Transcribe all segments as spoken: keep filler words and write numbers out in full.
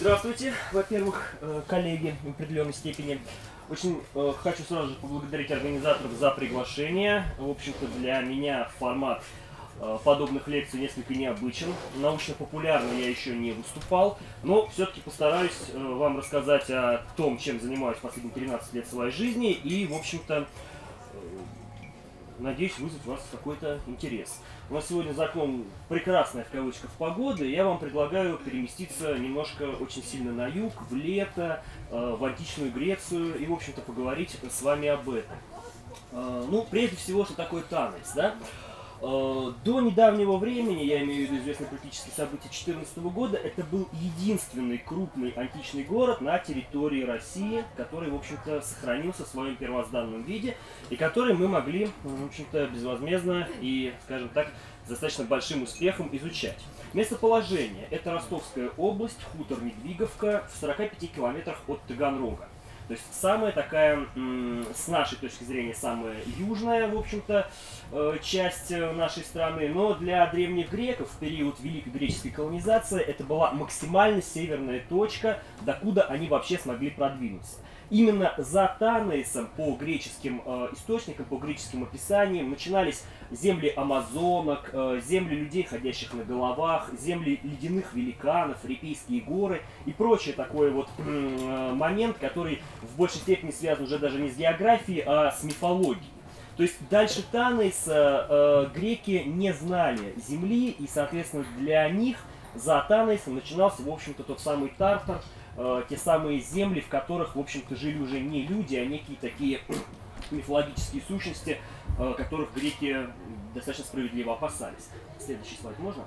Здравствуйте, во-первых, коллеги в определенной степени. Очень э, хочу сразу же поблагодарить организаторов за приглашение. В общем-то, для меня формат э, подобных лекций несколько необычен. Научно-популярно я еще не выступал, но все-таки постараюсь э, вам рассказать о том, чем занимаюсь последние тринадцать лет своей жизни и, в общем-то, э, надеюсь вызвать у вас какой-то интерес. У нас сегодня за окном прекрасная в кавычках погода, и я вам предлагаю переместиться немножко очень сильно на юг, в лето, э, в античную Грецию и, в общем-то, поговорить с вами об этом. Э, ну, прежде всего, что такое Танис, да? Э, до недавнего времени, я имею в виду известные политические события две тысячи четырнадцатого года, это был единственный крупный античный город на территории России, который, в общем-то, сохранился в своем первозданном виде, и который мы могли, в общем-то, безвозмездно и, скажем так, с достаточно большим успехом изучать. Местоположение – это Ростовская область, хутор Медвиговка, в сорока пяти километрах от Таганрога. То есть самая такая, с нашей точки зрения, самая южная, в общем-то, часть нашей страны. Но для древних греков в период Великой греческой колонизации это была максимально северная точка, докуда они вообще смогли продвинуться. Именно за Танисом, по греческим э, источникам, по греческим описаниям, начинались земли амазонок, э, земли людей, ходящих на головах, земли ледяных великанов, Репейские горы и прочее такой вот э, момент, который в большей степени связан уже даже не с географией, а с мифологией. То есть дальше Таниса э, греки не знали земли, и, соответственно, для них за Танисом начинался, в общем-то, тот самый Тартар, э, те самые земли, в которых, в общем-то, жили уже не люди, а некие такие мифологические сущности, э, которых греки достаточно справедливо опасались. Следующий слайд можно?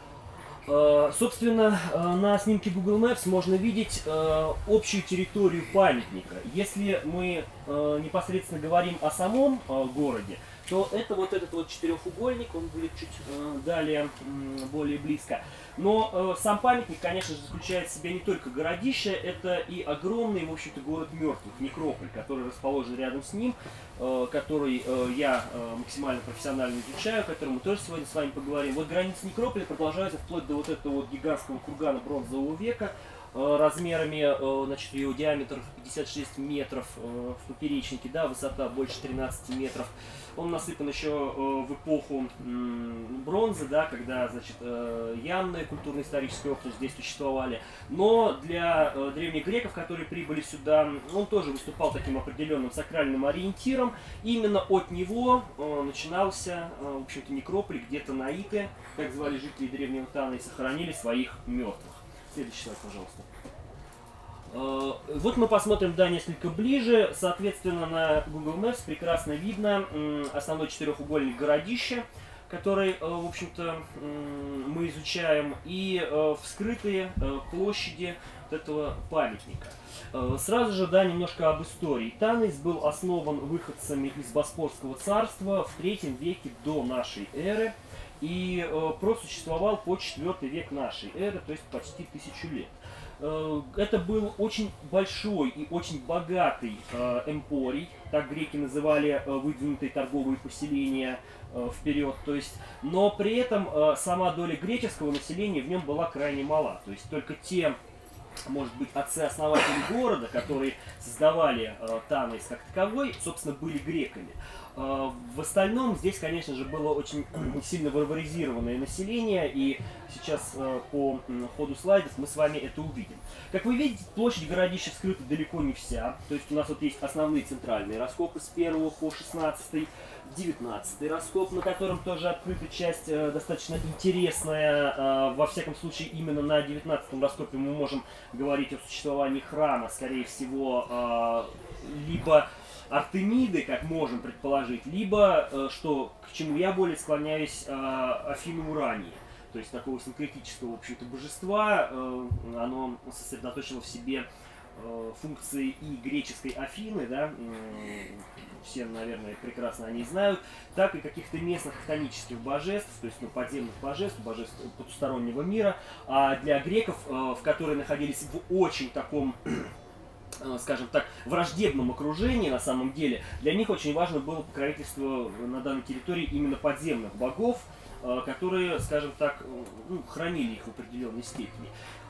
Э, собственно, э, на снимке Google Maps можно видеть э, общую территорию памятника. Если мы э, непосредственно говорим о самом э, городе, то это вот этот вот четырехугольник, он будет чуть э, далее, э, более близко. Но э, сам памятник, конечно же, заключает в себе не только городище, это и огромный, в общем-то, город мертвых, некрополь, который расположен рядом с ним, э, который э, я э, максимально профессионально изучаю, о котором мы тоже сегодня с вами поговорим. Вот границы некрополя продолжаются вплоть до вот этого вот гигантского кургана бронзового века, размерами, значит, его диаметр пятьдесят шесть метров в поперечнике, да, высота больше тринадцати метров. Он насыпан еще в эпоху бронзы, да, когда, значит, явные культурно-исторические опыты здесь существовали. Но для древних греков, которые прибыли сюда, он тоже выступал таким определенным сакральным ориентиром. Именно от него начинался, в общем-то, некрополь, где-то наиты, как звали жители древнего Тана, и сохранили своих мертвых. Следующий слайд, пожалуйста. Вот мы посмотрим, да, несколько ближе. Соответственно, на Google Maps прекрасно видно основной четырехугольник городища, который, в общем-то, мы изучаем, и вскрытые площади вот этого памятника. Сразу же, да, немножко об истории. Танис был основан выходцами из Боспорского царства в третьем веке до нашей эры и просуществовал по четвёртый век нашей эры, то есть почти тысячу лет. Это был очень большой и очень богатый э, эмпорий, так греки называли э, выдвинутые торговые поселения э, вперед, то есть, но при этом э, сама доля греческого населения в нем была крайне мала, то есть только те, может быть, отцы-основатели города, которые создавали э, Танис как таковой, собственно, были греками. Э, в остальном здесь, конечно же, было очень сильно варваризированное население, и сейчас э, по э, ходу слайдов мы с вами это увидим. Как вы видите, площадь городища вскрыта далеко не вся, то есть у нас вот есть основные центральные раскопы с первого по шестнадцатый, девятнадцатый раскоп, на котором тоже открыта часть э, достаточно интересная. Э, во всяком случае, именно на девятнадцатом раскопе мы можем говорить о существовании храма, скорее всего, э, либо Артемиды, как можем предположить, либо, э, что к чему я более склоняюсь, э, Афины Урании. То есть такого синкретического, в общем-то, божества, э, оно сосредоточило в себе э, функции и греческой Афины, да, э, все, наверное, прекрасно они знают, так и каких-то местных хтонических божеств, то есть, ну, подземных божеств, божеств потустороннего мира, а для греков, э, в которые находились в очень таком, скажем так, враждебном окружении, на самом деле, для них очень важно было покровительство на данной территории именно подземных богов, которые, скажем так, ну, хранили их в определенной степени.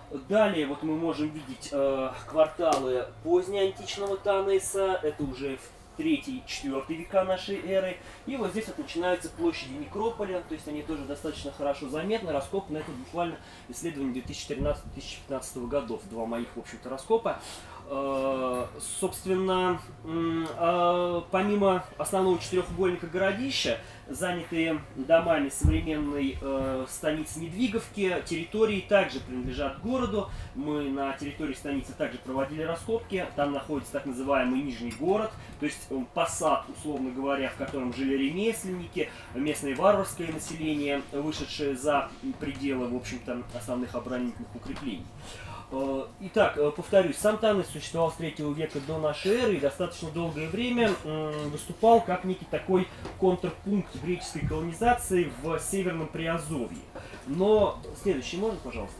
Далее вот мы можем видеть э, кварталы позднеантичного Танейса, это уже в третий-четвёртый века нашей эры. И вот здесь вот начинаются площади Некрополя, то есть они тоже достаточно хорошо заметны, раскопаны. Это буквально исследование две тысячи тринадцатого — две тысячи пятнадцатого годов, два моих, в общем-то, раскопа. Э, собственно, э, помимо основного четырехугольника городища, занятые домами современной э, станицы Недвиговки, территории также принадлежат городу. Мы на территории станицы также проводили раскопки. Там находится так называемый Нижний город, то есть э, посад, условно говоря, в котором жили ремесленники, местное варварское население, вышедшее за пределы, в общем-то, основных оборонительных укреплений. Итак, повторюсь, сам Танес существовал с третьего века до нашей эры и достаточно долгое время выступал как некий такой контрпункт греческой колонизации в Северном Приазовье. Но следующий можно, пожалуйста?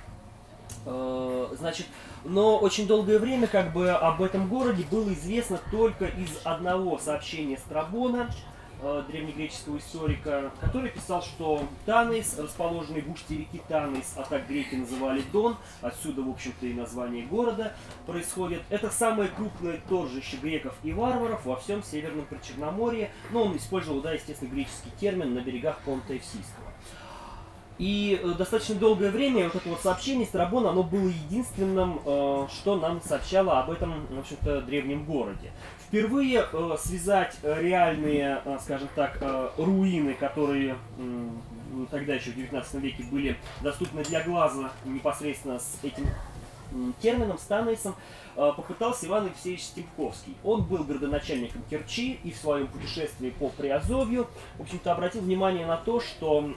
Значит, но очень долгое время как бы об этом городе было известно только из одного сообщения Страбона, древнегреческого историка, который писал, что Танейс, расположенный в устье реки Танейс, а так греки называли Дон, отсюда, в общем-то, и название города происходит. Это самое крупное торжище греков и варваров во всем Северном Причерноморье, но он использовал, да, естественно, греческий термин на берегах Понта Евсийского. И достаточно долгое время вот это вот сообщение Страбона, оно было единственным, что нам сообщало об этом, в общем-то, древнем городе. Впервые э, связать реальные, э, скажем так, э, руины, которые э, тогда еще в девятнадцатом веке были доступны для глаза непосредственно с этим э, термином, с Танейсом, э, попытался Иван Евсеевич Стемпковский. Он был градоначальником Керчи и в своем путешествии по Приазовью, в общем-то, обратил внимание на то, что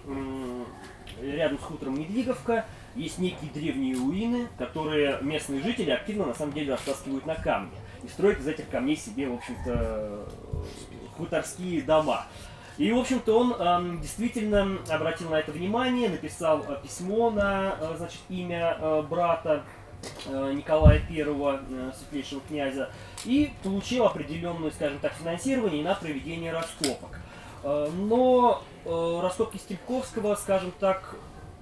э, рядом с хутором Недвиговка есть некие древние руины, которые местные жители активно, на самом деле, растаскивают на камни. И строит из этих камней себе, в общем-то, хуторские дома. И, в общем-то, он э, действительно обратил на это внимание, написал э, письмо на, э, значит, имя э, брата э, Николая Первого, э, светлейшего князя, и получил определенное, скажем так, финансирование на проведение раскопок. Э, но э, раскопки Стемпковского, скажем так,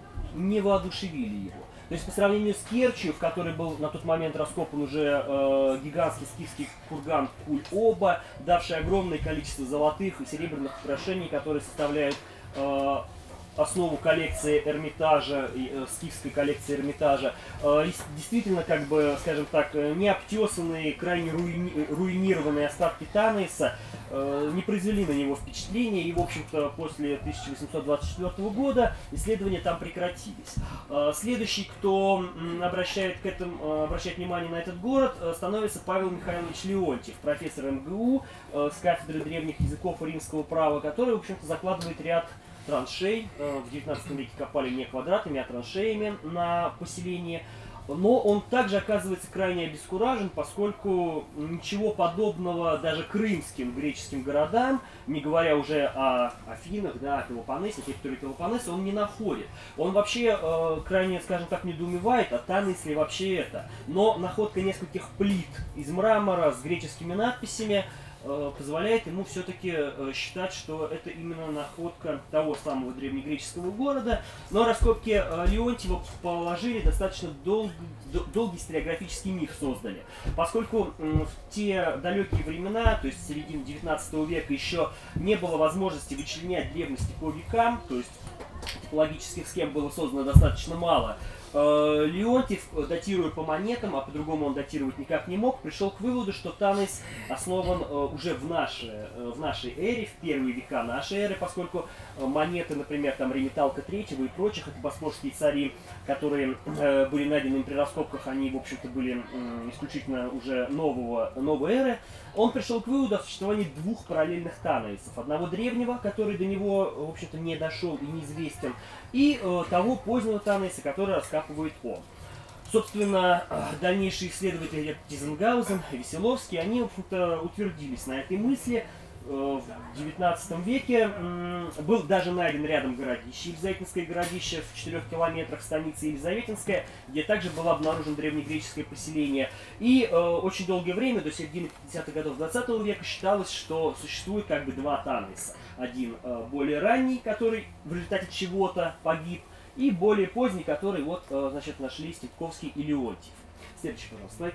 не воодушевили его. То есть по сравнению с Керчью, в которой был на тот момент раскопан уже э, гигантский скифский курган Куль-Оба, давший огромное количество золотых и серебряных украшений, которые составляют э, основу коллекции Эрмитажа, э, скифской коллекции Эрмитажа, э, действительно, как бы, скажем так, необтесанные, крайне руини руинированные остатки Танейса э, не произвели на него впечатления, и, в общем-то, после тысяча восемьсот двадцать четвёртого года исследования там прекратились. Э, следующий, кто обращает, к этому, обращает внимание на этот город, становится Павел Михайлович Леонтьев, профессор эм гэ у э, с кафедры древних языков и римского права, который, в общем-то, закладывает ряд траншей. В девятнадцатом веке копали не квадратами, а траншеями на поселение. Но он также оказывается крайне обескуражен, поскольку ничего подобного даже крымским греческим городам, не говоря уже о Афинах, да, о Пелопоннесе, территории Пелопоннеса, он не находит. Он вообще э, крайне, скажем так, недоумевает, а Танейс ли вообще это. Но находка нескольких плит из мрамора с греческими надписями позволяет ему все-таки считать, что это именно находка того самого древнегреческого города. Но раскопки Леонтьева положили достаточно дол долгий историографический миф создали. Поскольку в те далекие времена, то есть в середине девятнадцатого века, еще не было возможности вычленять древности по векам, то есть типологических схем было создано достаточно мало, Леонтьев, датируя по монетам, а по-другому он датировать никак не мог, пришел к выводу, что Танейс основан уже в нашей, в нашей эре, в первые века нашей эры, поскольку монеты, например, там Реметалка третьего и прочих, это босфорские цари, которые были найдены при раскопках, они, в общем-то, были исключительно уже нового, новой эры. Он пришел к выводу о существовании двух параллельных Танейсов. Одного древнего, который до него, в общем-то, не дошел и неизвестен, и э, того позднего Танейса, который раскапывает он. Собственно, дальнейшие исследователи Тизенгаузен, Веселовский, они, в общем-то, утвердились на этой мысли. В девятнадцатом веке был даже найден рядом городище, Елизаветинское городище в четырёх километрах станицы Елизаветинская, где также было обнаружено древнегреческое поселение. И э, очень долгое время, до середины пятидесятых годов двадцатого века, считалось, что существует как бы два Танейса. Один э, более ранний, который в результате чего-то погиб, и более поздний, который вот, значит, нашли Степковский и Леонтьев. Следующий, пожалуйста, слайд.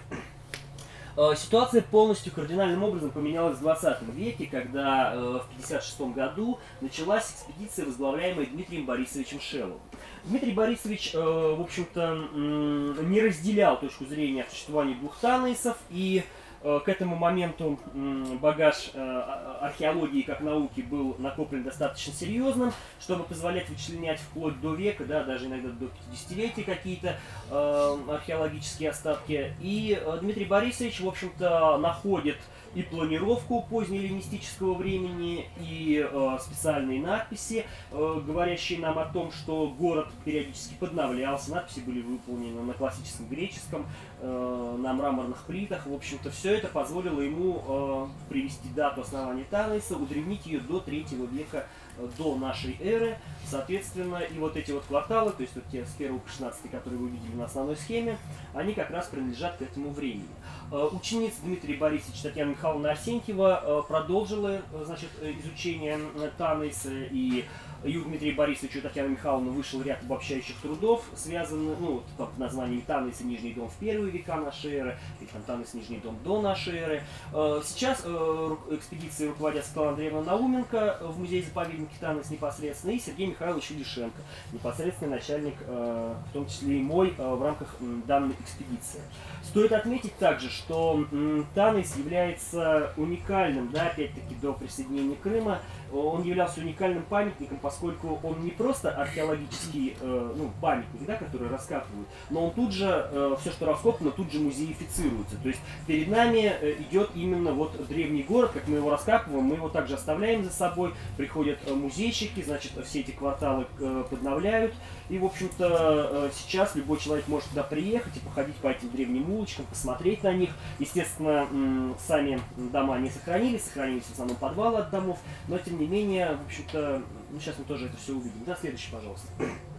Ситуация полностью кардинальным образом поменялась в двадцатом веке, когда э, в пятьдесят шестом году началась экспедиция, возглавляемая Дмитрием Борисовичем Шелловым. Дмитрий Борисович, э, в общем-то, э, не разделял точку зрения о существовании двух Танейсов, и э, к этому моменту э, багаж э, археологии как науки был накоплен достаточно серьезным, чтобы позволять вычленять вплоть до века, да, даже иногда до пятидесятилетия какие-то э, археологические остатки. И э, Дмитрий Борисович, в общем-то, находит и планировку позднеэллинистического времени, и э, специальные надписи, э, говорящие нам о том, что город периодически подновлялся. Надписи были выполнены на классическом греческом, э, на мраморных плитах. В общем-то, все это позволило ему э, привести дату основания Танейса, удревнить ее до третьего века до нашей эры. Соответственно, и вот эти вот кварталы, то есть вот те с первого по шестнадцатый, которые вы видели на основной схеме, они как раз принадлежат к этому времени. Ученица Дмитрия Борисовича Татьяна Михайловна Арсентьева продолжила, значит, изучение Танейса, и и у Дмитрия Борисовича и Татьяны Михайловны вышел ряд обобщающих трудов, связанных, ну, под названием «Танейс и Нижний дом в первые века нашей эры», или там «Танейс и Нижний дом до нашей эры». Сейчас экспедицией руководят Светлана Андреевна Науменко в музее-заповеднике Танейс непосредственно, и Сергей Михайлович Илишенко, непосредственный начальник, в том числе и мой, в рамках данной экспедиции. Стоит отметить также, что Танейс является уникальным, да, опять-таки до присоединения Крыма, он являлся уникальным памятником, поскольку он не просто археологический э, ну, памятник, да, который раскапывают, но он тут же, э, все, что раскопано, тут же музеифицируется. То есть перед нами э, идет именно вот древний город, как мы его раскапываем, мы его также оставляем за собой, приходят э, музейщики, значит, все эти кварталы э, подновляют, и, в общем-то, э, сейчас любой человек может туда приехать и походить по этим древним улочкам, посмотреть на них. Естественно, э, сами дома не сохранились, сохранились в основном подвалы от домов, но, тем не менее, в общем-то, ну, сейчас мы тоже это все увидим. Да, следующий, пожалуйста.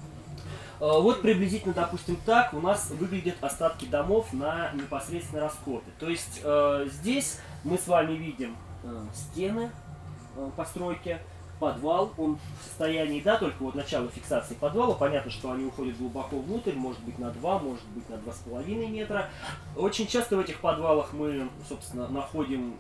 Вот приблизительно, допустим, так у нас выглядят остатки домов на непосредственно раскопе. То есть э, здесь мы с вами видим э, стены э, постройки, подвал, он в состоянии, да, только вот начало фиксации подвала. Понятно, что они уходят глубоко внутрь, может быть на два, может быть на два с половиной метра. Очень часто в этих подвалах мы, собственно, находим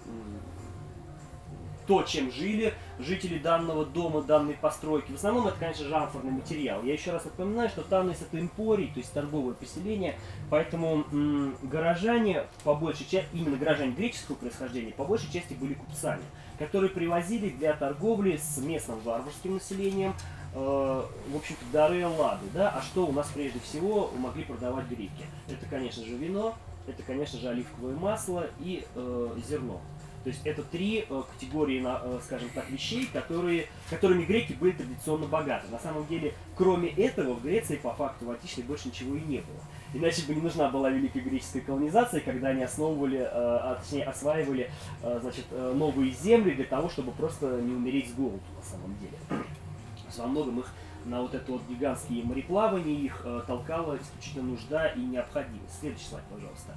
то, чем жили жители данного дома, данной постройки. В основном это, конечно же, амфорный материал. Я еще раз напоминаю, что Танейс это эмпорий, то есть торговое поселение, поэтому м, горожане, по большей части, именно горожане греческого происхождения, по большей части были купцами, которые привозили для торговли с местным варварским населением, э, в общем-то, дары Эллады. Да? А что у нас прежде всего могли продавать греки? Это, конечно же, вино, это, конечно же, оливковое масло и э, зерно. То есть это три э, категории, э, скажем так, вещей, которые, которыми греки были традиционно богаты. На самом деле, кроме этого, в Греции по факту в античной больше ничего и не было. Иначе бы не нужна была великая греческая колонизация, когда они основывали, э, а, точнее осваивали э, значит, э, новые земли для того, чтобы просто не умереть с голоду на самом деле. Во многом их на вот это вот гигантские мореплавания их э, толкала исключительно нужда и необходимость. Следующий слайд, пожалуйста.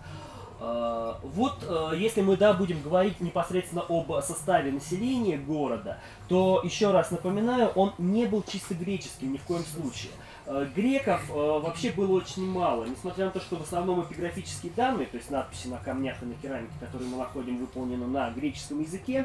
Вот, если мы, да, будем говорить непосредственно об составе населения города, то, еще раз напоминаю, он не был чисто греческим ни в коем случае. Греков вообще было очень мало, несмотря на то, что в основном эпиграфические данные, то есть надписи на камнях и на керамике, которые мы находим, выполнены на греческом языке,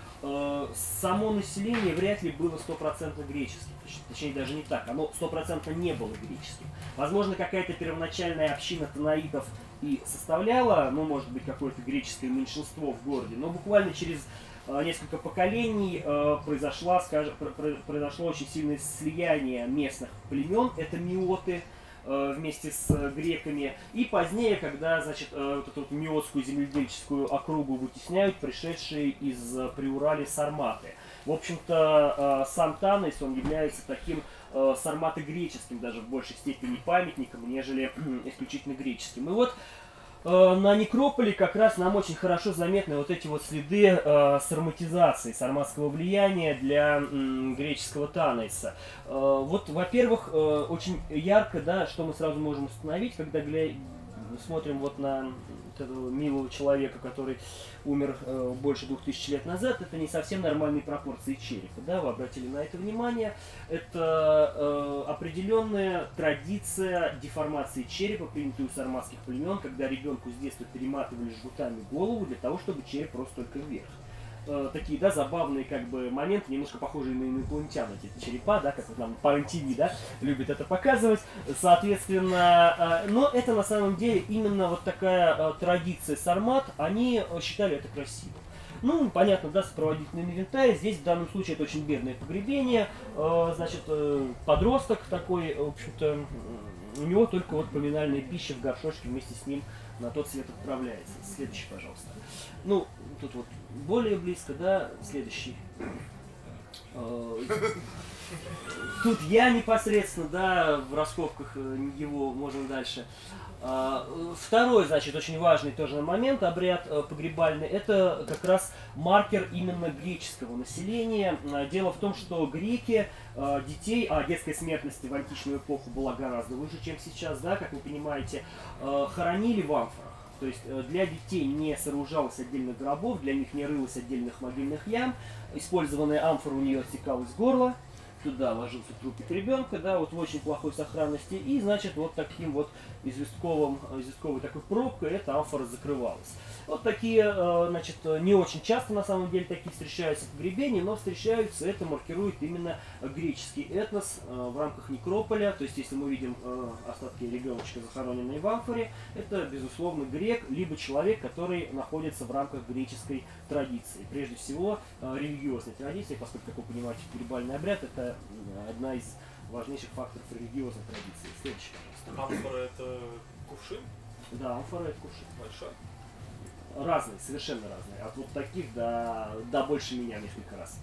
само население вряд ли было стопроцентно греческим, точнее даже не так, оно стопроцентно не было греческим. Возможно, какая-то первоначальная община танаитов и составляла, ну, может быть, какое-то греческое меньшинство в городе, но буквально через э, несколько поколений э, произошло, скажем, произошло очень сильное слияние местных племен, это миоты, э, вместе с греками, и позднее, когда, значит, э, вот эту вот миотскую земледельческую округу вытесняют пришедшие из э, Приурали сарматы. В общем-то, э, сам Танейс, он является таким э, сармато-греческим, даже в большей степени памятником, нежели исключительно греческим. И вот э, на некрополе как раз нам очень хорошо заметны вот эти вот следы э, сарматизации, сарматского влияния для э, греческого Танейса. Э, вот, во-первых, э, очень ярко, да, что мы сразу можем установить, когда гля... смотрим вот на этого милого человека, который умер э, больше двух тысяч лет назад, это не совсем нормальные пропорции черепа, да, вы обратили на это внимание. Это э, определенная традиция деформации черепа, принятую у сарматских племен, когда ребенку с детства перематывали жгутами голову для того, чтобы череп рос только вверх. Э, такие, да, забавные как бы моменты, немножко похожие на инопланетян, эти черепа, да, как вот нам по эн ти ви, да, любят это показывать. Соответственно, э, но это на самом деле именно вот такая э, традиция сармат, они считали это красивым. Ну, понятно, да, сопроводительный инвентарь. Здесь в данном случае это очень бедное погребение. Э, значит, э, подросток такой, в общем-то, у него только вот поминальная пища в горшочке вместе с ним на тот свет отправляется. Следующий, пожалуйста. Ну, тут вот более близко, да, следующий. Тут я непосредственно, да, в раскопках его можем дальше. Второй, значит, очень важный тоже момент, обряд погребальный, это как раз маркер именно греческого населения. Дело в том, что греки детей, а детская смертность в античную эпоху была гораздо выше, чем сейчас, да, как вы понимаете, хоронили в амфорах. То есть для детей не сооружалось отдельных гробов, для них не рылось отдельных могильных ям. Использованная амфора у нее отсекалась горло, туда ложился трупик ребенка, да, вот в очень плохой сохранности, и, значит, вот таким вот известковым, известковой такой пробкой эта амфора закрывалась. Вот такие, значит, не очень часто на самом деле такие встречаются погребения, но встречаются, это маркирует именно греческий этнос в рамках некрополя. То есть, если мы видим остатки ребеночка, захороненные в амфоре, это, безусловно, грек, либо человек, который находится в рамках греческой традиции. Прежде всего, религиозной традиции, поскольку, как вы понимаете, погребальный обряд – это одна из важнейших факторов религиозной традиции. Следующий, пожалуйста. Амфора – это кувшин? Да, амфора – это кувшин. Большой? Разные, совершенно разные. От вот таких до, до больше меня несколько раз.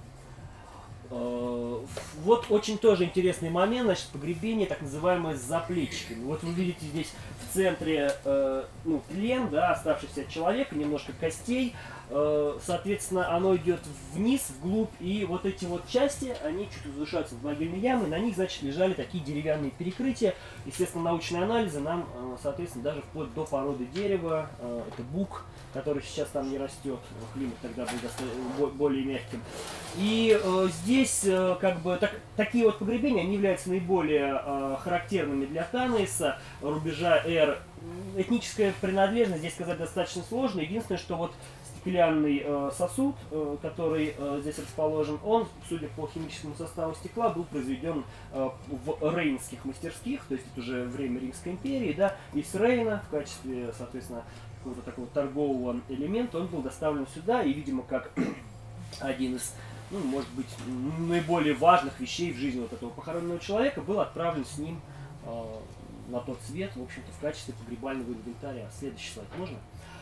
Вот очень тоже интересный момент, значит, погребение, так называемое с заплечиками. Вот вы видите здесь в центре э, ну, тлен, да, оставшийся от человека, немножко костей. Э, соответственно, оно идет вниз, вглубь, и вот эти вот части, они чуть возвышаются в могильные ямы, на них, значит, лежали такие деревянные перекрытия. Естественно, научные анализы нам, э, соответственно, даже вплоть до породы дерева, э, это бук, который сейчас там не растет, климат тогда был более мягким. И э, здесь э, как бы так, такие вот погребения, они являются наиболее э, характерными для Танейса, рубежа эр. Этническая принадлежность здесь сказать достаточно сложно. Единственное, что вот стеклянный э, сосуд, э, который э, здесь расположен, он, судя по химическому составу стекла, был произведен э, в рейнских мастерских, то есть это уже время Римской империи, да, из Рейна в качестве, соответственно, какого-то такого торгового элемента, он был доставлен сюда, и, видимо, как один из, ну, может быть, наиболее важных вещей в жизни вот этого похороненного человека, был отправлен с ним э, на тот свет, в общем-то, в качестве погребального инвентаря. Следующий слайд можно?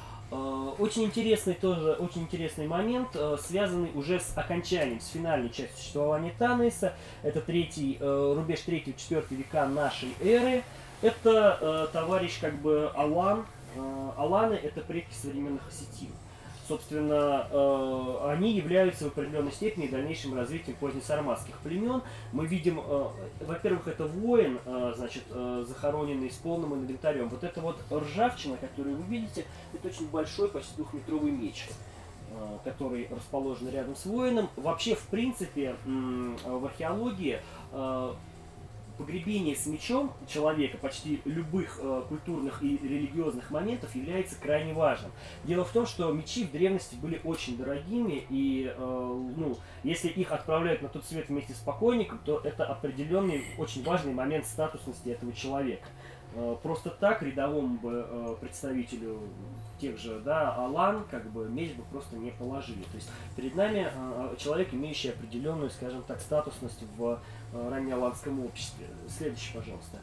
Э, очень интересный тоже, очень интересный момент, э, связанный уже с окончанием, с финальной частью существования Танейса. Это третий, э, рубеж третьего-четвёртого века нашей эры. Это э, товарищ как бы Алан. Аланы – это предки современных осетин. Собственно, э, они являются в определенной степени дальнейшим развитием позднесарматских племен. Мы видим, э, во-первых, это воин, э, значит, э, захороненный с полным инвентарем. Вот эта вот ржавчина, которую вы видите, это очень большой, почти двухметровый меч, э, который расположен рядом с воином. Вообще, в принципе, э, в археологии э, погребение с мечом человека почти любых э, культурных и религиозных моментов является крайне важным. Дело в том, что мечи в древности были очень дорогими, и э, ну, если их отправляют на тот свет вместе с покойником, то это определенный очень важный момент статусности этого человека. Э, просто так рядовому бы э, представителю тех же, да, Алан, как бы меч бы просто не положили. То есть перед нами э, человек, имеющий определенную, скажем так, статусность в э, раннеаланском обществе. Следующий, пожалуйста.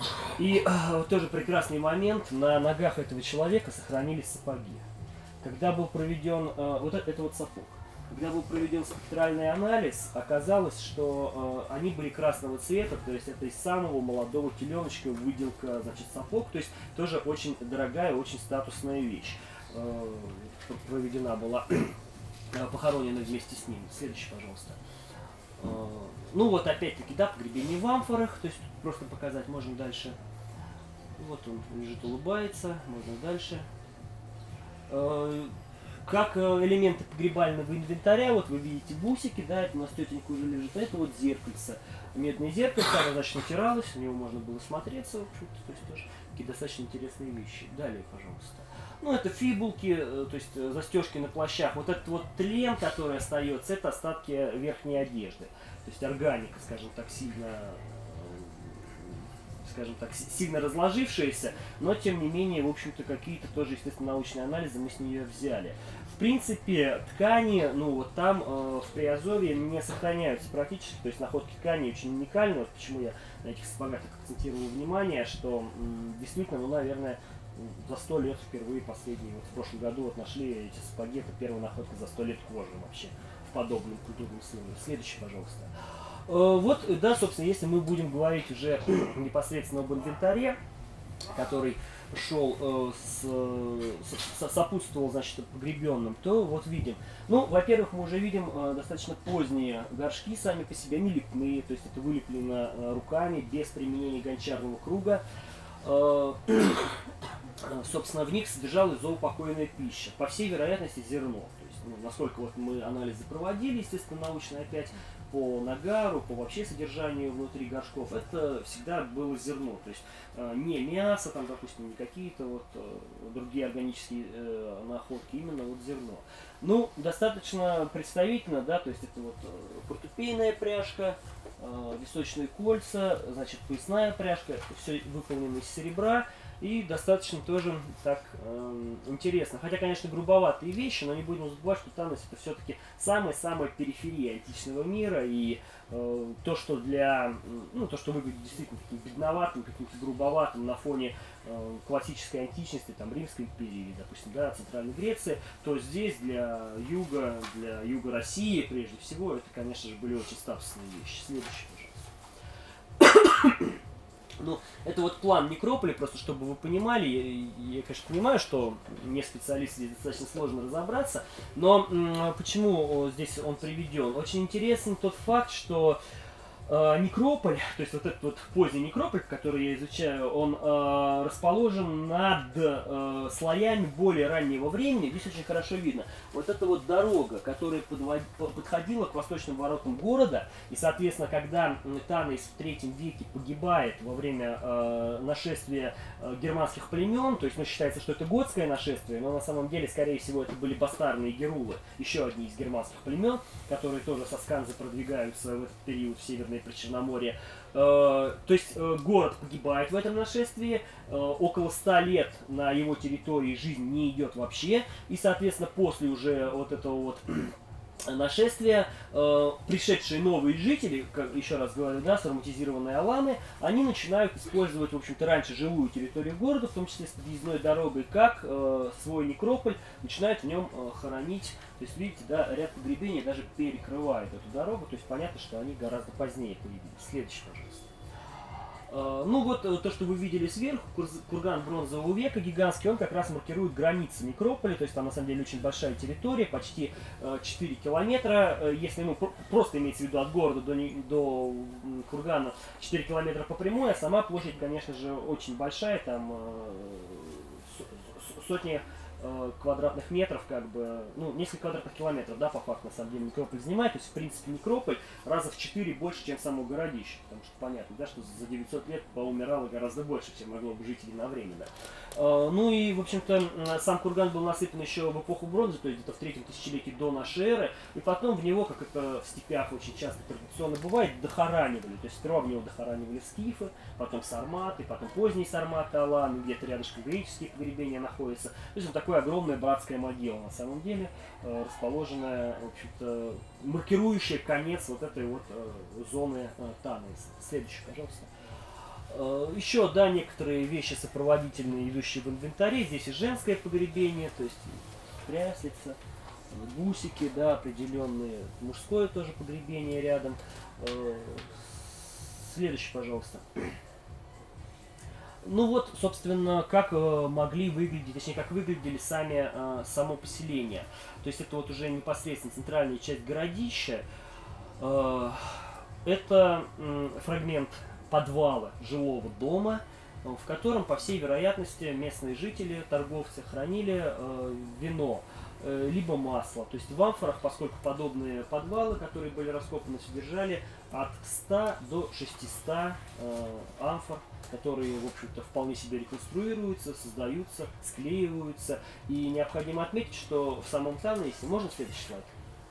И э, тоже прекрасный момент, на ногах этого человека сохранились сапоги. Когда был проведен, э, вот это, это вот сапог, когда был проведен спектральный анализ, оказалось, что э, они были красного цвета, то есть это из самого молодого теленочка выделка, значит, сапог, то есть тоже очень дорогая, очень статусная вещь. Э, проведена была, похоронена вместе с ним. Следующий, пожалуйста. Э, ну вот опять-таки, да, погребение в амфорах, то есть просто показать можно дальше. Вот он лежит, улыбается. Можно дальше. Как элементы погребального инвентаря, вот вы видите бусики, да, это у нас тетенька уже лежит, это вот зеркальце. Медное зеркальце, оно, значит, натиралось, в него можно было смотреться, в общем-то, то есть тоже такие достаточно интересные вещи. Далее, пожалуйста. Ну, это фибулки, то есть застежки на плащах. Вот этот вот тлен, который остается, это остатки верхней одежды. То есть органика, скажем так, сильно... скажем так, сильно разложившаяся, но тем не менее, в общем-то, какие-то тоже, естественно, научные анализы мы с нее взяли. В принципе, ткани, ну вот там э, в Приазовье не сохраняются практически, то есть находки ткани очень уникальны, вот почему я на этих сапогах так акцентирую внимание, что м, действительно, ну, наверное, за сто лет впервые последние, вот в прошлом году вот нашли эти сапоги, это первая находка за сто лет кожи вообще в подобном культурном слое. Следующий, пожалуйста. Вот, да, собственно, если мы будем говорить уже непосредственно об инвентаре, который шел, э, с, с, сопутствовал, значит, погребенным, то вот видим. Ну, во-первых, мы уже видим э, достаточно поздние горшки сами по себе, они лепные, то есть это вылеплено э, руками, без применения гончарного круга. Э, собственно, в них содержалась заупокойная пища, по всей вероятности зерно. То есть, ну, насколько вот мы анализы проводили, естественно, научно опять, по нагару, по вообще содержанию внутри горшков, это всегда было зерно. То есть э, не мясо, там, допустим, не какие-то вот э, другие органические э, находки, именно вот зерно. Ну, достаточно представительно, да, то есть это вот э, портупейная пряжка, э, височные кольца, значит, поясная пряжка, все выполнено из серебра. И достаточно тоже так э, интересно. Хотя, конечно, грубоватые вещи, но не будем забывать, что Танос это все-таки самая-самая периферия античного мира. И э, то, что для, ну, то, что выглядит действительно таким бедноватым, каким-то грубоватым на фоне э, классической античности, там, Римской империи, допустим, да, Центральной Греции, то здесь для юга, для юга России, прежде всего, это, конечно же, были очень статусные вещи. Следующий, пожалуйста. Ну, это вот план некрополя, просто чтобы вы понимали, я, я, конечно, понимаю, что не специалист, здесь достаточно сложно разобраться, но м, почему здесь он приведен? Очень интересен тот факт, что э, некрополь, то есть вот этот вот поздний некрополь, который я изучаю, он э, расположен над э, слоями более раннего времени. Здесь очень хорошо видно. Вот эта вот дорога, которая подвод... подходила к восточным воротам города, и, соответственно, когда Танос в третьем веке погибает во время э, нашествия э, германских племен, то есть, ну, считается, что это готское нашествие, но на самом деле, скорее всего, это были бастарные герулы, еще одни из германских племен, которые тоже со Сканзы продвигаются в этот период в Северное Причерноморье. Э, то есть э, город погибает в этом нашествии, э, около ста лет на его территории жизнь не идет вообще, и, соответственно, после уже вот этого вот нашествия, э, пришедшие новые жители, как еще раз говорю, да, сараматизированные аланы, они начинают использовать, в общем-то, раньше жилую территорию города, в том числе с подъездной дорогой, как э, свой некрополь, начинают в нем э, хоронить. То есть, видите, да, ряд погребений даже перекрывает эту дорогу, то есть понятно, что они гораздо позднее появились. Следующий, пожалуйста. Ну вот то, что вы видели сверху, курган бронзового века гигантский, он как раз маркирует границы некрополя, то есть там на самом деле очень большая территория, почти четыре километра, если, ну, просто имеется в виду от города до, до кургана четыре километра по прямой, а сама площадь, конечно же, очень большая, там сотни квадратных метров, как бы, ну, несколько квадратных километров, да, по факту, на самом деле, некрополь занимает, то есть, в принципе, некрополь раза в четыре больше, чем само городище, потому что понятно, да, что за девятьсот лет поумирало гораздо больше, чем могло бы жить единовременно. Ну и, в общем-то, сам курган был насыпан еще в эпоху бронзы, то есть где-то в третьем тысячелетии до нашей эры, и потом в него, как это в степях очень часто традиционно бывает, дохоранивали, то есть сперва в него дохоранивали скифы, потом сарматы, потом поздние сарматы, аланы, где-то рядышком греческие погребения находятся, то есть вот такое огромная братская могила, на самом деле, расположенная, в общем-то, маркирующая конец вот этой вот зоны Танос. Следующий, пожалуйста. Еще, да, некоторые вещи сопроводительные, идущие в инвентаре. Здесь и женское погребение, то есть пряслица, бусики, да, определенные. Мужское тоже погребение рядом. Следующий, пожалуйста. Ну вот, собственно, как могли выглядеть, точнее, как выглядели сами, само поселение. То есть это вот уже непосредственно центральная часть городища. Это фрагмент подвала жилого дома. в котором, по всей вероятности, местные жители, торговцы хранили э, вино, э, либо масло. То есть в амфорах, поскольку подобные подвалы, которые были раскопаны, содержали от ста до шестисот э, амфор, которые, в общем-то, вполне себе реконструируются, создаются, склеиваются. И необходимо отметить, что в самом Танаисе, можно следующий слайд?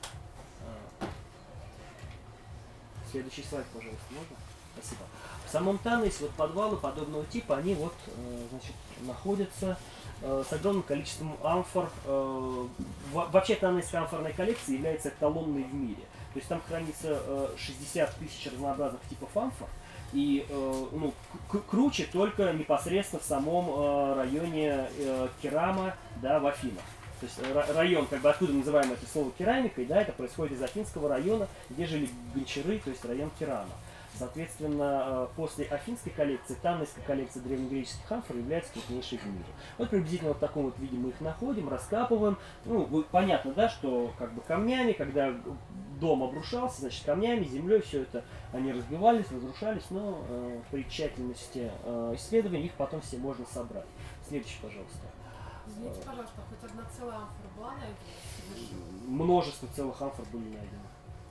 Следующий слайд, пожалуйста, можно? Спасибо. В самом Танаисе вот подвалы подобного типа, они вот, э, значит, находятся э, с огромным количеством амфор. Э, вообще Танаисская амфорная коллекция является эталонной в мире. То есть там хранится э, шестьдесят тысяч разнообразных типов амфор. И э, ну, круче только непосредственно в самом э, районе э, Керама, да, в Афинах. То есть район, как бы откуда называем это слово керамикой, да, это происходит из Афинского района, где жили гончары, то есть район Керама. Соответственно, после афинской коллекции, Танаисская коллекция древнегреческих амфор является крупнейшей в мире. Вот приблизительно в таком вот виде мы их находим, раскапываем. Ну, понятно, да, что как бы камнями, когда дом обрушался, значит, камнями, землей все это они разбивались, разрушались, но э, при тщательности э, исследований их потом все можно собрать. Следующий, пожалуйста. Извините, пожалуйста, хоть одна целая амфора была найдена? Множество целых амфор были найдены.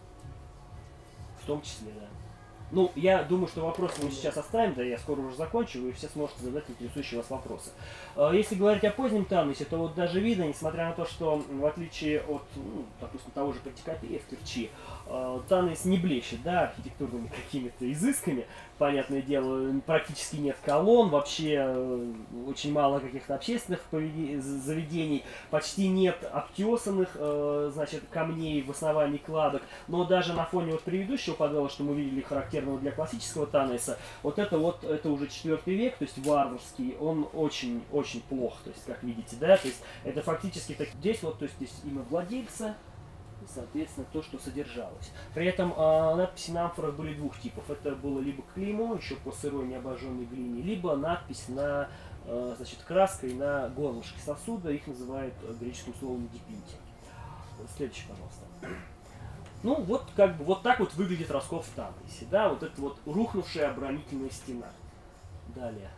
В том числе, да. Ну, я думаю, что вопросы мы сейчас оставим, да, я скоро уже закончу, вы все сможете задать интересующие вас вопросы. Если говорить о позднем Танаисе, то вот даже видно, несмотря на то, что в отличие от, ну, допустим, того же Пантикопея в Керчи, Танаис не блещет, да, архитектурными какими-то изысками, понятное дело, практически нет колонн, вообще очень мало каких-то общественных заведений, почти нет обтесанных, значит, камней в основании кладок, но даже на фоне вот предыдущего подвала, что мы видели характерного для классического Танаиса, вот это вот, это уже четвертый век, то есть варварский, он очень-очень плох, то есть, как видите, да, то есть это фактически так, здесь вот, то есть здесь имя владельца, соответственно, то, что содержалось. При этом э, надписи на амфорах были двух типов. Это было либо клеймо, еще по сырой необожженной глине, либо надпись на, э, значит, краской на горлышке сосуда. Их называют греческим словом дипинти. Следующий, пожалуйста. Ну, вот как бы вот так вот выглядит раскоп в Танаисе. Да, вот это вот рухнувшая оборонительная стена. Далее.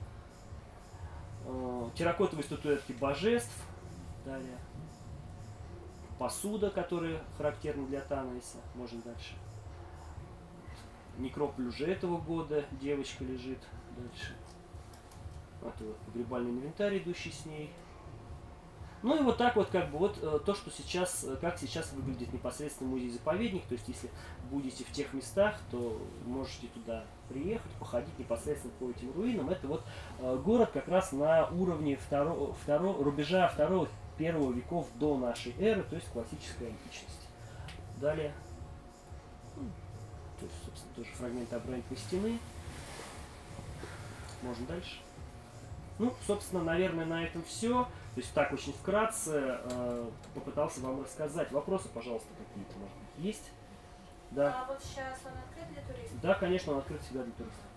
Э, терракотовые статуэтки божеств. Далее. Посуда, которая характерна для Танаиса. Можно дальше. Некрополь уже этого года. Девочка лежит. Дальше. Вот вот погребальный инвентарь, идущий с ней. Ну и вот так вот, как бы, вот э, то, что сейчас, как сейчас выглядит непосредственно музей-заповедник. То есть, если будете в тех местах, то можете туда приехать, походить непосредственно по этим руинам. Это вот э, город как раз на уровне второго, второго, рубежа второго первого веков до нашей эры, то есть классическая античность. Далее, то есть, собственно, тоже фрагменты оборонительной стены. Можно дальше. Ну, собственно, наверное, на этом все. То есть так очень вкратце э, попытался вам рассказать. Вопросы, пожалуйста, какие-то, может быть, есть? Да. А вот сейчас он открыт для туристов? Да, конечно, он открыт всегда для туристов.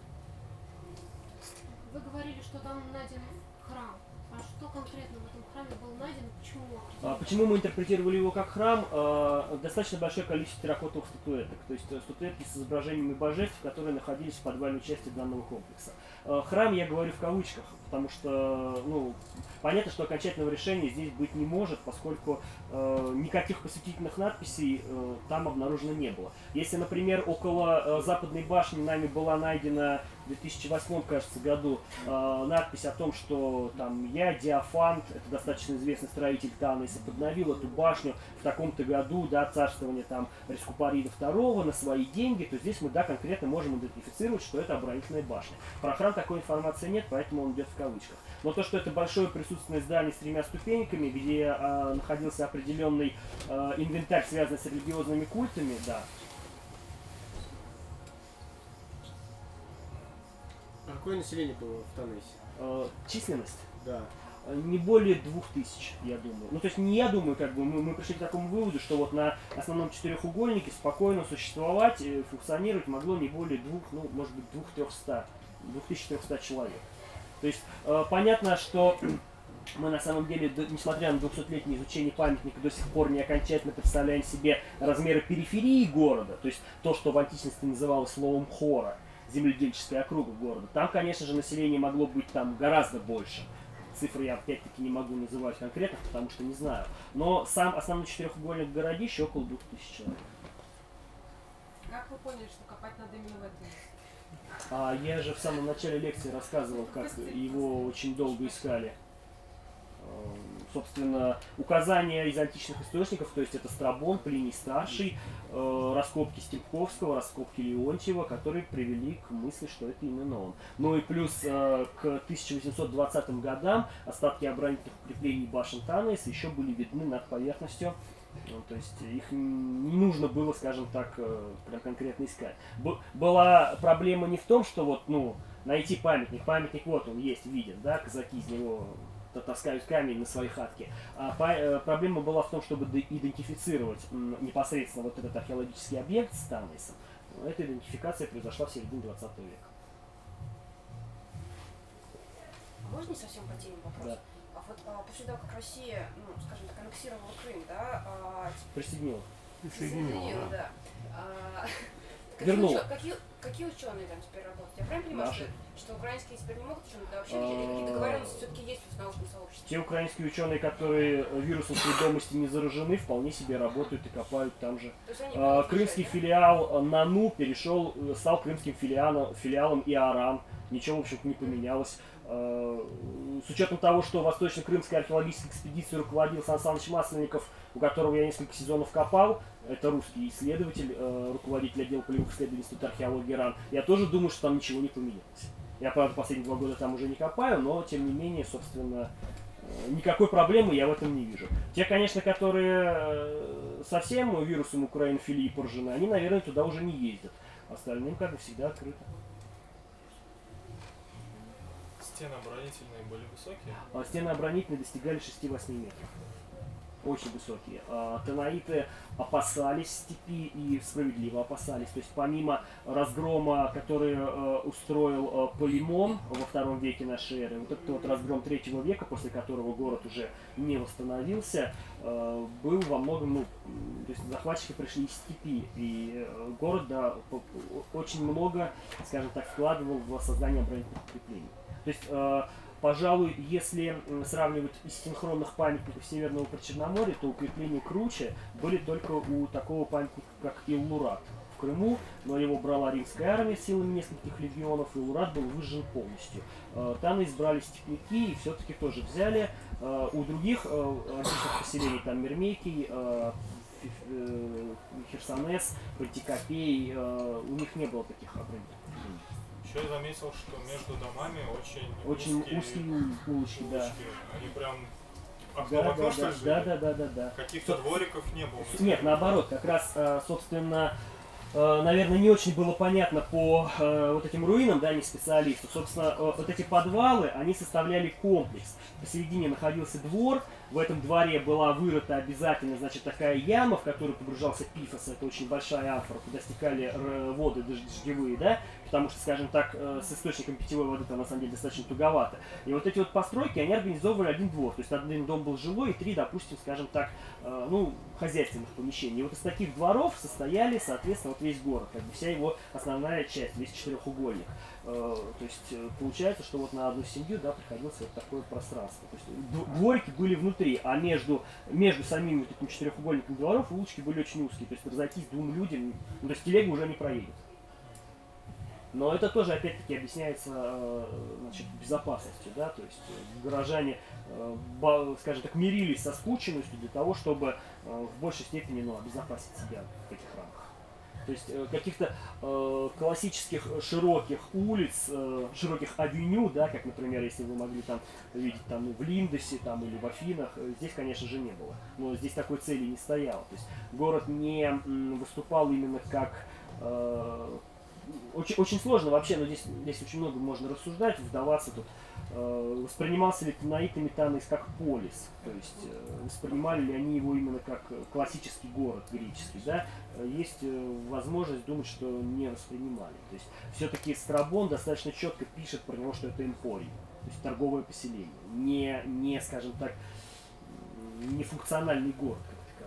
Вы говорили, что там найден храм. А что конкретно в этом храме было найдено? Почему? А, почему мы интерпретировали его как храм? А, достаточно большое количество терракотовых статуэток. То есть статуэтки с изображениями божеств, которые находились в подвальной части данного комплекса. А, храм я говорю в кавычках, потому что, ну, понятно, что окончательного решения здесь быть не может, поскольку э, никаких посвятительных надписей э, там обнаружено не было. Если, например, около э, западной башни нами была найдена в две тысячи восьмом, кажется, году э, надпись о том, что там я, Диофант, это достаточно известный строитель Танаиса, подновил эту башню в таком-то году, да, царствования там Рескупарида второго на свои деньги, то здесь мы, да, конкретно можем идентифицировать, что это оборонительная башня. Про храм такой информации нет, поэтому он идет в кавычках. Но то, что это большое присутственное здание с тремя ступеньками, где э, находился определенный э, инвентарь, связанный с религиозными культами, да. А какое население было в Танаисе? Э, численность? Да. Не более двух тысяч, я думаю. Ну, то есть не я думаю, как бы мы, мы пришли к такому выводу, что вот на основном четырехугольнике спокойно существовать, функционировать могло не более двух, ну, может быть, двух-трехста, двух тысяч трехсот человек. То есть э, понятно, что мы на самом деле, несмотря на двухсотлетнее изучение памятника, до сих пор не окончательно представляем себе размеры периферии города, то есть то, что в античности называлось словом хора. земледельческая округа города. Там, конечно же, население могло быть там гораздо больше. Цифры я опять-таки не могу называть конкретно, потому что не знаю. Но сам основной четырехугольник городища около двух тысяч человек. Как вы поняли, что копать надо именно в этом месте? А я же в самом начале лекции рассказывал, как его очень долго искали. Собственно, указания из античных источников, то есть это Страбон, Плиний Старший, э, раскопки Степковского, раскопки Леонтьева, которые привели к мысли, что это именно он. Ну и плюс э, к тысяча восемьсот двадцатым годам остатки оборонительных укреплений башен Танейса еще были видны над поверхностью. Ну, то есть их не нужно было, скажем так, э, прям конкретно искать. Б- была проблема не в том, что вот, ну, найти памятник. Памятник вот он есть, виден, да, казаки из него таскают камень на своей хатке. А по, э, проблема была в том, чтобы идентифицировать м, непосредственно вот этот археологический объект с Танейсом. Эта идентификация произошла в середине двадцатого века. А можно не совсем по теме вопрос? Да. А вот а, после того, как Россия, ну, скажем так, аннексировала Крым, да, а, Присоединил. присоединила, да. А, какие, Вернул. учё- какие, какие ученые там теперь работают? Я правильно понимаю, Наши. что, что украинские теперь не могут ученые, да, вообще или какие договоренности все-таки есть в научном сообществе? Те украинские ученые, которые вирусом сведомости не заражены, вполне себе работают и копают там же. То есть они А, могут Крымский решать, да? филиал НАНУ перешел, э, стал крымским филиалом, филиалом ИАРАН. Ничего, в общем-то, не поменялось. А, С учетом того, что Восточно-Крымской археологической экспедицией руководил Сан Саныч Масленников, у которого я несколько сезонов копал, это русский исследователь, э, руководитель отдела полевых исследований Института археологии РАН, я тоже думаю, что там ничего не поменялось. Я, правда, последние два года там уже не копаю, но, тем не менее, собственно, э, никакой проблемы я в этом не вижу. Те, конечно, которые э, совсем вирусом украинофилии поражены, они, наверное, туда уже не ездят. Остальным, как бы, всегда открыто. Стены оборонительные были высокие? А стены оборонительные достигали шести-восьми метров. Очень высокие. А, Танаиты опасались степи и справедливо опасались. То есть помимо разгрома, который э, устроил э, Полимон во втором веке нашей эры, вот этот вот разгром третьего века, после которого город уже не восстановился, э, был во многом, ну, то есть захватчики пришли из степи, и э, город, да, по- по- очень много, скажем так, вкладывал в создание оборонительных укреплений. То есть, э, пожалуй, если м, сравнивать из синхронных памятников Северного Причерноморья, то укрепления круче были только у такого памятника, как Иллурат в Крыму, но его брала римская армия силами нескольких легионов, и Иллурат был выжжен полностью. Э, Там избрали степняки и все-таки тоже взяли. Э, У других э, античных поселений, там Мермейкий, э, Фи- э, Херсонес, Пантикопей, э, у них не было таких оборонительных укреплений. Еще я заметил, что между домами очень, Очень узкие узкие улочки, да. улочки. Они прям окно в Да, окно, да, что да, ли, жили? да, да, да, да, да. Каких-то двориков не было? Нет, наоборот, как раз, э, собственно, э, наверное, не очень было понятно по э, вот этим руинам, да, не специалисту. Собственно, э, вот эти подвалы, они составляли комплекс. Посередине находился двор, в этом дворе была вырыта обязательно, значит, такая яма, в которую погружался пифос, это очень большая амфора, куда стекали р- воды дож- дождевые, да, потому что, скажем так, э, с источником питьевой воды там на самом деле достаточно туговато. И вот эти вот постройки, они организовывали один двор, то есть один дом был жилой и три, допустим, скажем так, э, ну, хозяйственных помещений. И вот из таких дворов состояли, соответственно, вот весь город, как бы вся его основная часть, весь четырехугольник. Э, то есть э, получается, что вот на одну семью, да, приходилось вот такое пространство. То есть д- дворики были внутри, а между, между самими вот этими четырехугольниками дворов улочки были очень узкие. То есть разойтись двум людям, ну, то есть телега уже не проедет. Но это тоже, опять-таки, объясняется, э, значит, безопасностью, да, то есть э, горожане, э, ба- скажем так, мирились со скученностью для того, чтобы э, в большей степени, ну, обезопасить себя в этих рамках. То есть э, каких-то э, классических широких улиц, э, широких авеню, да, как, например, если вы могли там видеть там, ну, в Линдосе там, или в Афинах, э, здесь, конечно же, не было. Но здесь такой цели не стояло. То есть город не м, выступал именно как... э, очень, очень сложно вообще, но здесь, здесь очень много можно рассуждать, вдаваться тут. Э, воспринимался ли Танаитами Танейс как полис, то есть э, воспринимали ли они его именно как классический город греческий, да? Э, Есть э, возможность думать, что не воспринимали. То есть все-таки Страбон достаточно четко пишет про него, что это эмпорий, то есть торговое поселение, не, не скажем так, не функциональный город как таковой.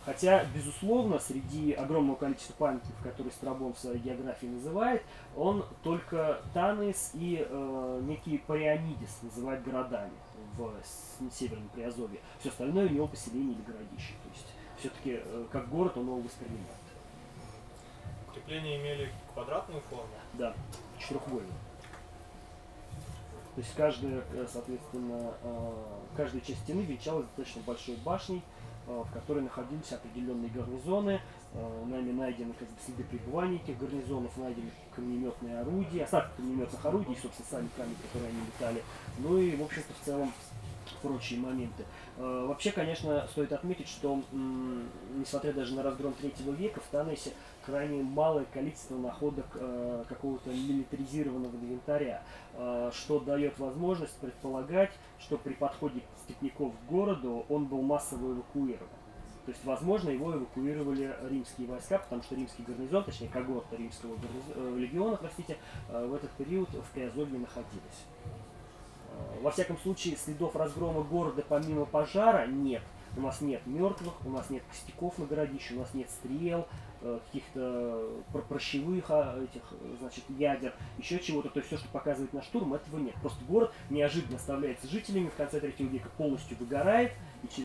Хотя, безусловно, среди огромного количества памятников, которые Страбон в своей географии называет, он только Танис и э, некий Парионидис называет городами в с- Северном Приазовье. Все остальное у него поселение или городище. То есть все-таки э, как город он его воспринимает. Укрепления имели квадратную форму. Да, четырехугольный. То есть каждая, э, соответственно, э, каждая часть стены венчалась достаточно большой башней, э, в которой находились определенные гарнизоны. Э, Нами найдены как бы, следы пребывания этих гарнизонов, найдены камнеметные орудия, остатки камнеметных орудий, и, собственно, сами камни, которые они летали. Ну и, в общем-то, в целом прочие моменты. Э, Вообще, конечно, стоит отметить, что, м, несмотря даже на разгром третьего века, в Танаисе крайне малое количество находок э, какого-то милитаризированного инвентаря, э, что дает возможность предполагать, что при подходе степняков к городу он был массово эвакуирован. То есть, возможно, его эвакуировали римские войска, потому что римский гарнизон, точнее, когорта римского гарниз- э, легиона, простите, э, в этот период в Приазовье находились. Э, Во всяком случае, следов разгрома города помимо пожара нет. У нас нет мертвых, у нас нет костяков на городище, у нас нет стрел, э, каких-то пр- прощевых а, этих, э, значит, ядер, еще чего-то. То есть все, что показывает на штурм, этого нет. Просто город неожиданно оставляется жителями в конце третьего века, полностью выгорает, и через